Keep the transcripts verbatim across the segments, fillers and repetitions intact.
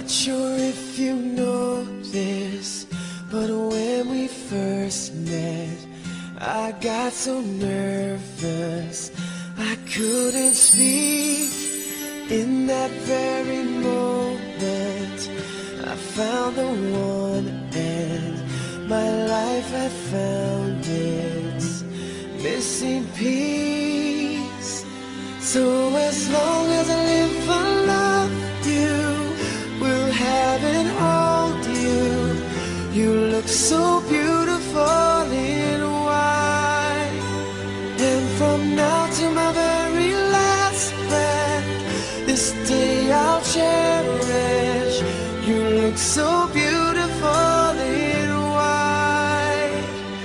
sure if you know this, but when we first met, I got so nervous I couldn't speak. In that very moment, I found the one, and my life had found its missing piece. So as long as I live, I love you, will have and hold you. You look so beautiful in white, and from now to my very last breath, this day I'll cherish. You look so beautiful in white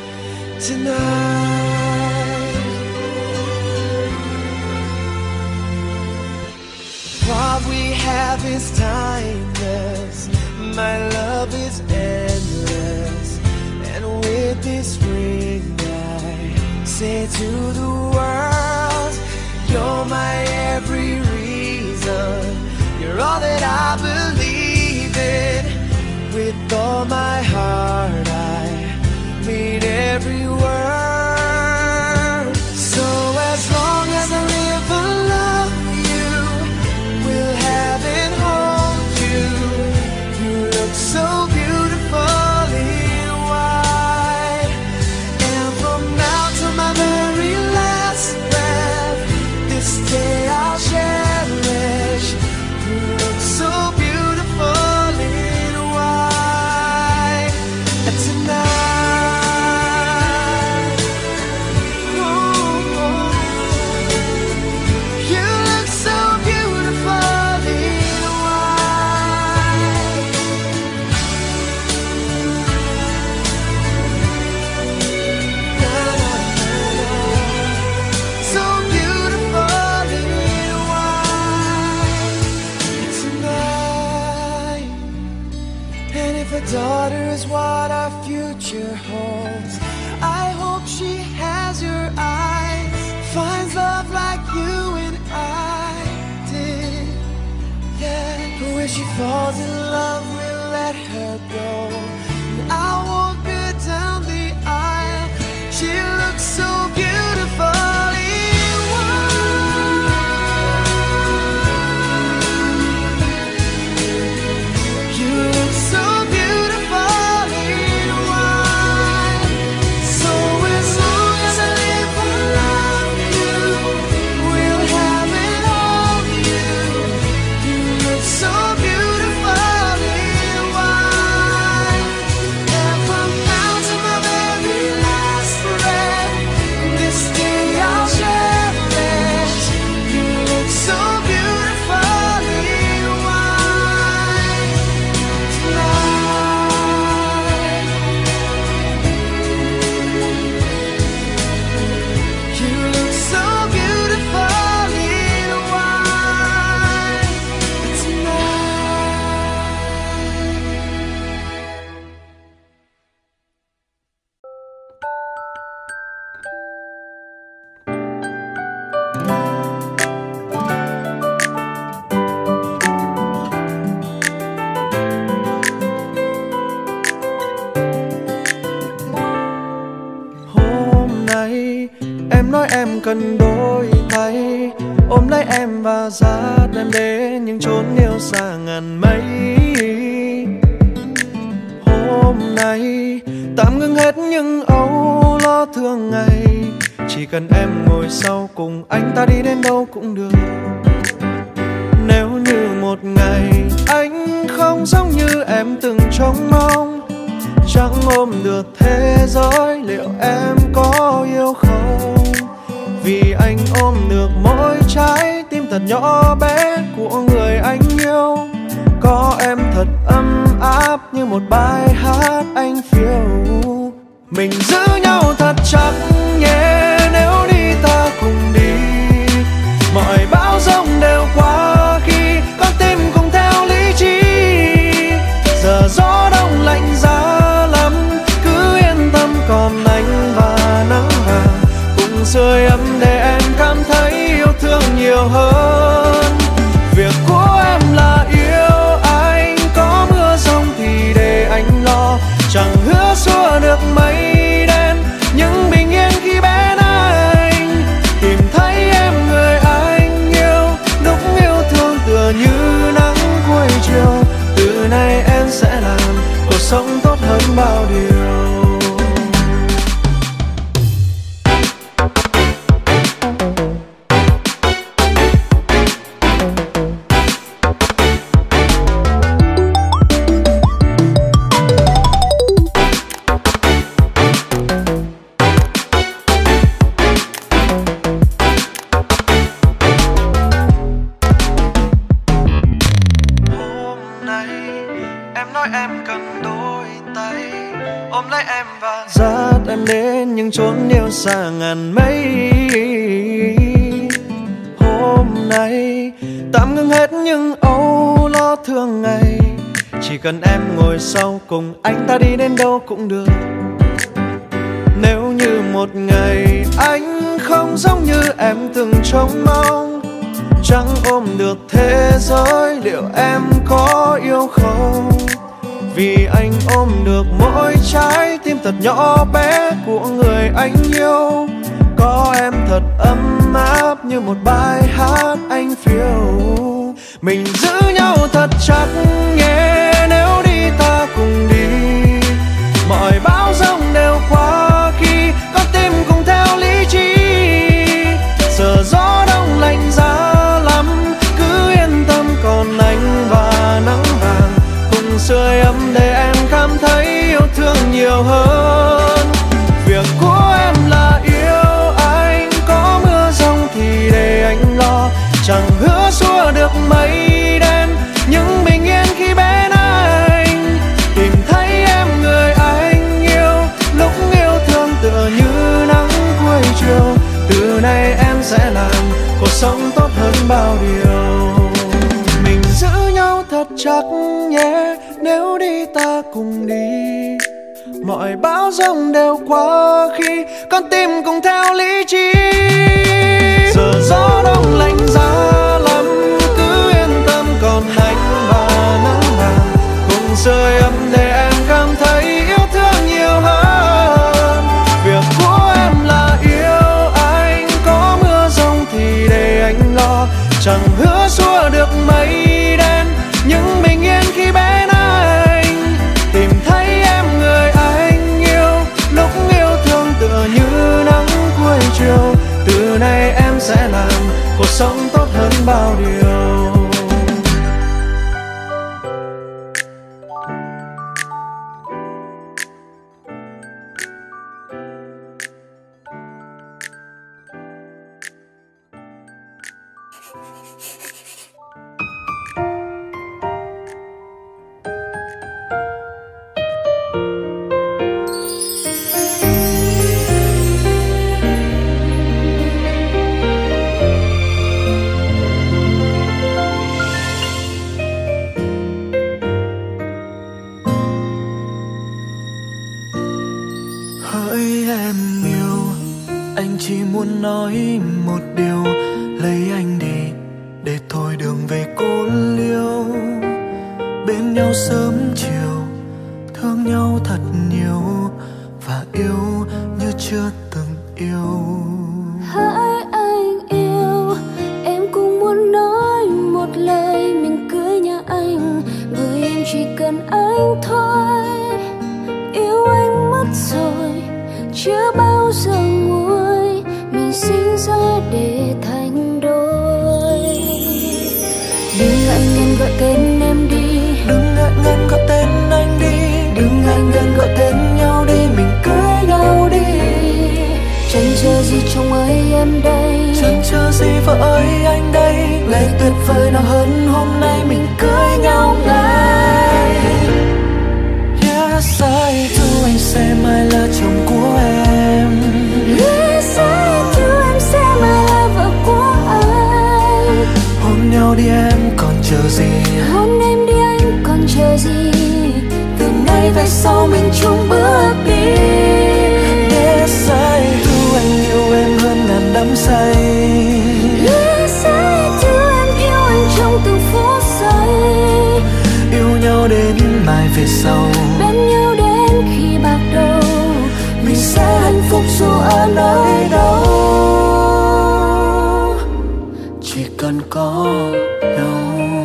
tonight. What we have is timeless, my love is endless, and with this ring I say to the world, you're my every reason, you're all that I believe in. With all my heart I mean every word. So as long as I live, I love you, will have and hold you. You look so beautiful in white, and from now to my very last breath, this day I'll cherish. You look so beautiful in white tonight. Ooh, you look so beautiful in white. Na, na, na, na. So beautiful in white tonight. And if a daughter is what our future holds, I hope she has your eyes, finds love like you and I did. Yeah, but when she falls in love, we'll let her go, and I walk her down the aisle. She looks so beautiful in white. You look so beautiful in white. So as long as I live, I love you, will have and hold you. You look so beautiful in white, and from now to my very last breath, this day I'll cherish. You look so beautiful in white tonight. You look so beautiful in white Hôm nay em nói em cần đôi tay, ôm lấy em và dắt em đến những chốn yêu xa ngàn mây. Hôm nay tạm ngưng hết những âu lo thường ngày, chỉ cần em ngồi sau cùng anh, ta đi đến đâu cũng được. Nếu như một ngày anh không giống như em từng trông mong, chẳng ôm được thế giới, liệu em có yêu không? Vì anh ôm được mỗi trái tim thật nhỏ bé của người anh yêu. Có em thật ấm áp như một bài hát anh phiêu. Mình giữ nhau thật chặt nhé, nếu đi ta cùng đi. Mọi bão giông đều qua khi con tim cùng theo lý trí. Giờ gió đông lạnh giá lắm, cứ yên tâm còn anh và nắng vàng cùng sưởi ấm để em cảm thấy yêu thương nhiều hơn. Việc của em là yêu anh, có được mây đen nhưng bình yên khi bên anh. Tìm thấy em người anh yêu, lúc yêu thương tựa như nắng cuối chiều. Từ nay em sẽ làm cuộc sống tốt hơn bao điều. Dắt em đến những chốn yêu xa ngàn mây. Hôm nay tạm ngưng hết những âu lo thường ngày. Chỉ cần em ngồi sau cùng anh, ta đi đến đâu cũng được. Nếu như một ngày anh không giống như em từng trông mong, chẳng ôm được thế giới, liệu em có yêu không? Vì anh ôm được mỗi trái tim thật nhỏ bé của người anh yêu. Có em thật ấm áp như một bài hát anh phiêu. Mình giữ nhau thật chặt nhé, nếu đi ta cùng đi. Mọi bão giông đều qua khi con tim cùng theo lý trí. Giờ gió đông lạnh giá lắm, cứ yên tâm còn anh và nắng vàng cùng sưởi ấm để em cảm thấy yêu thương nhiều hơn. Việc của em là yêu anh, có mưa giông thì để anh lo. Chẳng hứa xua được mây đen nhưng bình yên khi bên anh. Tìm thấy em người anh yêu, lúc yêu thương tựa như nắng cuối chiều. Từ nay em sẽ làm cuộc sống tốt hơn bao điều. Mình giữ nhau thật chặt nhé, nếu đi ta cùng đi. Mọi bão giông đều qua khi con tim cùng theo lý trí. Giờ gió đông lạnh giá lắm, cứ yên tâm còn anh và nắng vàng cùng sưởi ấm để em cảm thấy yêu thương nhiều hơn. Việc của em là yêu anh, có mưa giông thì để anh lo. Chẳng hứa xua được mây đen nhưng bình yên khi bên anh. Tìm thấy em người anh yêu, lúc yêu thương tựa như nắng cuối chiều. Từ nay em sẽ làm cuộc sống tốt hơn bao điều. Hỡi em yêu, anh chỉ muốn nói một điều. Lấy anh đi để thôi đường về cô liêu. Bên nhau sớm chiều, thương nhau thật nhiều và yêu như chưa từng yêu. Hỡi anh yêu, em cũng muốn nói một lời mình cưới nhà anh. Bởi em chỉ cần anh thôi. Yêu anh mất rồi, chưa bao giờ nguôi. Mình sinh ra để thành đôi. Đừng ngại ngần gọi tên em đi, Đừng ngại ngần gọi tên anh đi. đừng ngại ngần gọi tên nhau đi. Mình cưới nhau đi. Chẳng chờ gì chồng ơi em đây, Chẳng chờ gì vợ ơi anh đây. ngày tuyệt vời nào hơn hôm nay mình cưới nhau ngay. Yes, I do, anh sẽ mãi là chồng của em. Yes, I do, em sẽ mãi là vợ của anh. Hôn nhau đi em còn chờ gì? Hôn em đi anh còn chờ gì? Từ nay về sau mình chung bước đi. Yes, I do, anh yêu em hơn ngàn đắm say. Yes, I do, em yêu anh trong từng phút giây. Yêu nhau đến mai về sau, Bên nhau đến khi bạc đầu. mình sẽ hạnh phúc dù ở nơi đâu. Chỉ cần có nhau.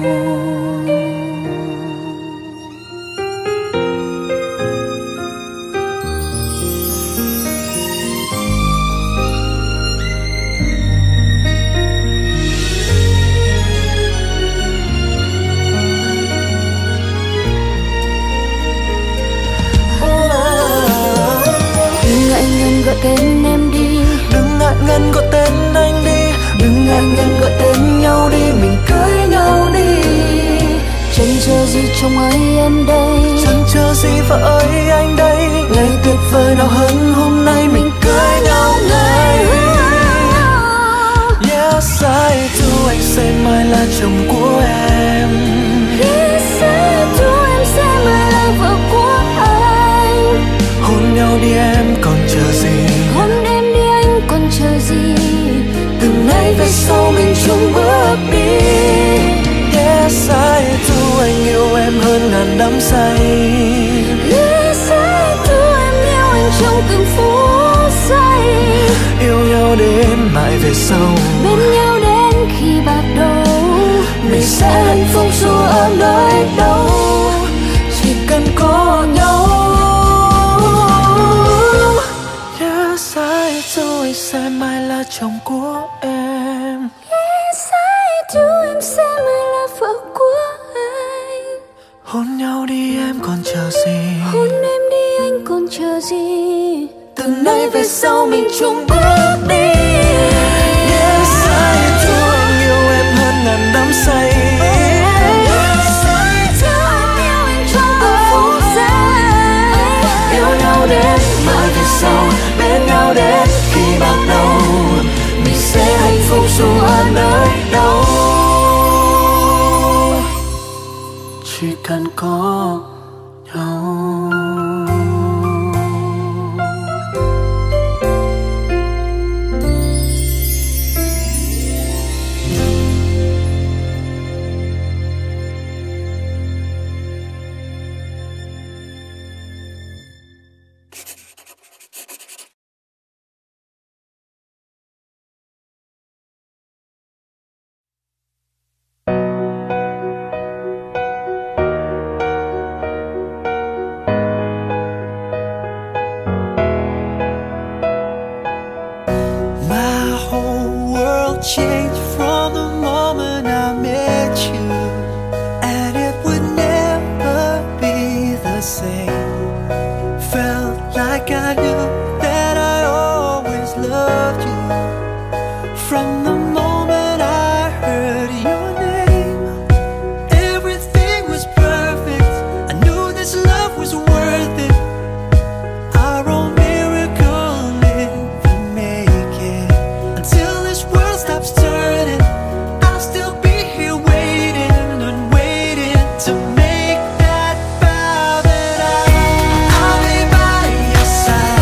Gọi tên em đi, đừng ngại ngần gọi tên anh đi, đừng ngại ngần gọi tên nhau đi, mình cưới nhau đi. Chẳng chờ gì chồng ơi em đây, chẳng chờ gì vợ ơi anh đây. ngày tuyệt vời nào hơn hôm nay mình cưới nhau ngay. Yes I do, anh sẽ mãi là chồng của em. Yes I do, em sẽ mãi là vợ của anh. Hôn nhau đi em còn chờ gì, hôn em đi anh còn chờ gì. từ nay về sau mình chung bước đi. Yes I do, anh yêu em hơn ngàn đắm say. Yes I do, em yêu anh trong từng phút giây. Yêu nhau đến mãi về sau, bên nhau đến khi bạc đầu. mình sẽ hạnh phúc dù ở nơi đâu. Chỉ cần có nhau. Yes I do, anh sẽ mãi là chồng của em. Yes I do, em sẽ mãi là vợ của anh. Hôn nhau đi em còn chờ gì, hôn em đi anh còn chờ gì. từ nay về sau mình chung bước đi. Yes I do, anh yêu em hơn ngàn đắm say. Yes I do, em yêu anh trong từng phút giây. Yêu nhau đến mãi về sau, bên nhau đến khi bạc đầu. Mình sẽ hạnh phúc dù ở nơi đâu. Chỉ cần có nhau. Changed from the moment I met you, and it would never be the same. Felt like I knew that I always loved you from the moment I heard your name. Everything was perfect, I knew this love was worth it. Our own miracle never make it. Until this world stops turning, I'll still be here waiting and waiting to make that vow that I, I'll be by your side.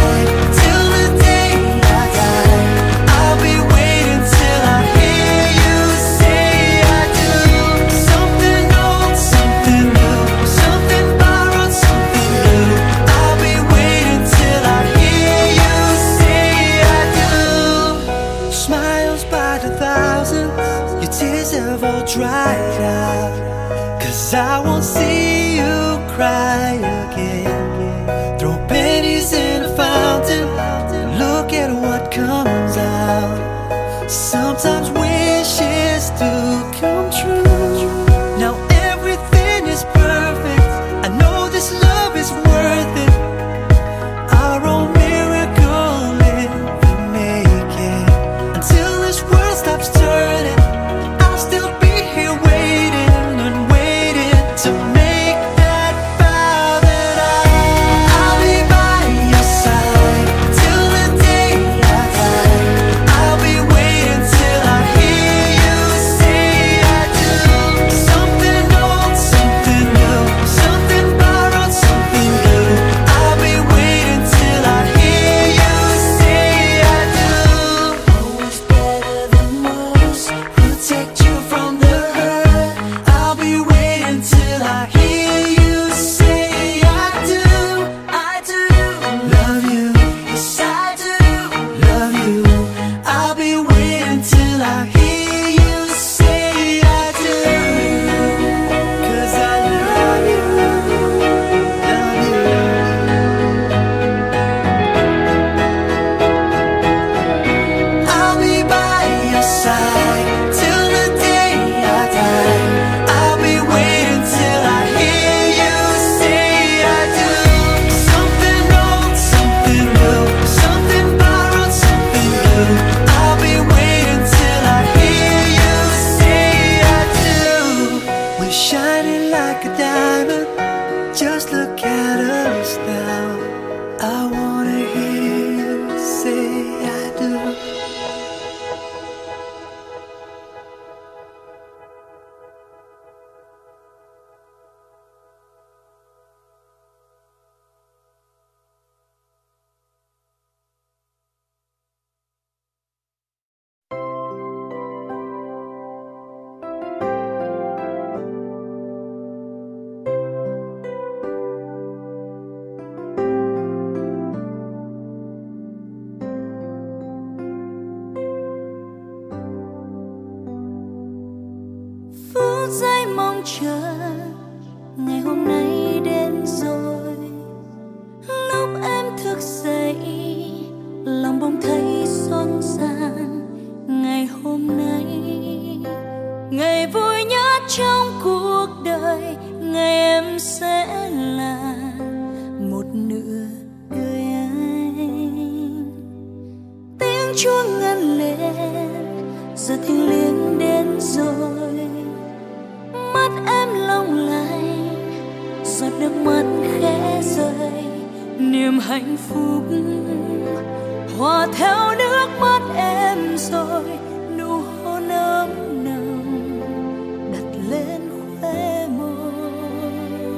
chờ ngày hôm nay đến rồi. Lúc em thức dậy lòng bỗng thấy xôn xang. Ngày hôm nay ngày vui nhất trong cuộc đời, ngày em sẽ là một nửa đời anh. Tiếng chuông ngân lên giờ thiêng liêng đến rồi. Mắt em long lanh giọt nước mắt khẽ rơi. Niềm hạnh phúc hòa theo nước mắt em rồi. Nụ hôn ấm nồng đặt lên khóe môi.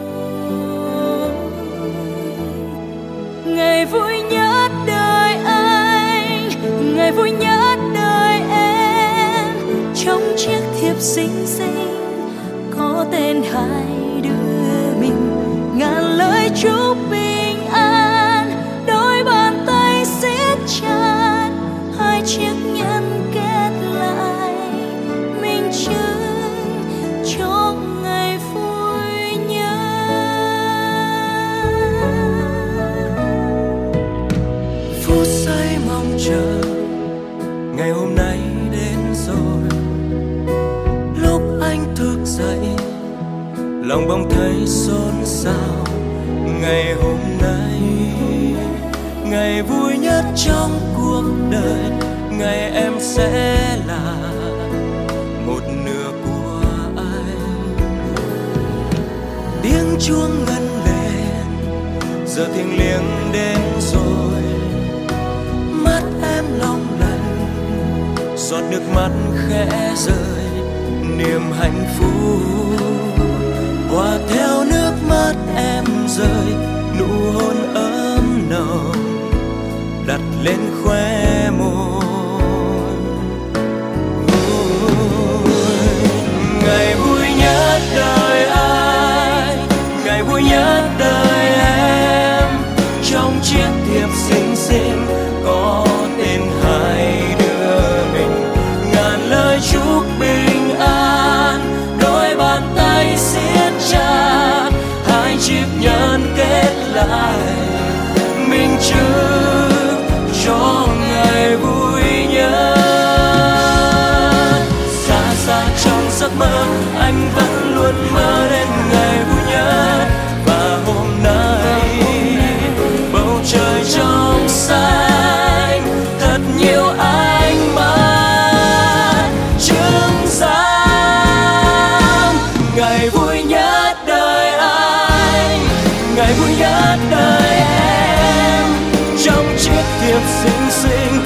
Ngày vui nhất đời anh, ngày vui nhất đời em. Trong chiếc thiệp xinh xinh có tên hai đứa mình. Ngàn lời chúc bình an, đôi bàn tay siết chặt. Hai chiếc nhẫn kết lại minh chứng cho ngày vui nhất. Phút giây mong chờ ngày hôm nay đến rồi. Lúc anh thức dậy lòng bỗng thấy xôn xao. Ngày hôm nay ngày vui nhất trong cuộc đời, ngày em sẽ là một nửa của anh. Tiếng chuông ngân lên giờ thiêng liêng đến rồi. Mắt em long lanh giọt nước mắt khẽ rơi. Niềm hạnh phúc hòa theo nước mắt em rơi. Nụ hôn ấm nồng đặt lên khóe môi. Ngày vui nhất đời anh, ngày vui nhất đời em. Trong chiếc thiệp xinh xinh có tên hai đứa mình. Ngàn lời chúc bình an, đôi bàn tay siết chặt. Hai chiếc nhẫn kết lại minh chứng cho ngày vui nhất. Xa xa trong giấc mơ anh vẫn luôn mơ đến ngày vui nhất. Và hôm nay bầu trời trong xanh thật nhiều ánh mắt chứng giám. Ngày vui nhất đời anh, ngày vui nhất đời em. Trong chiếc thiệp xinh xinh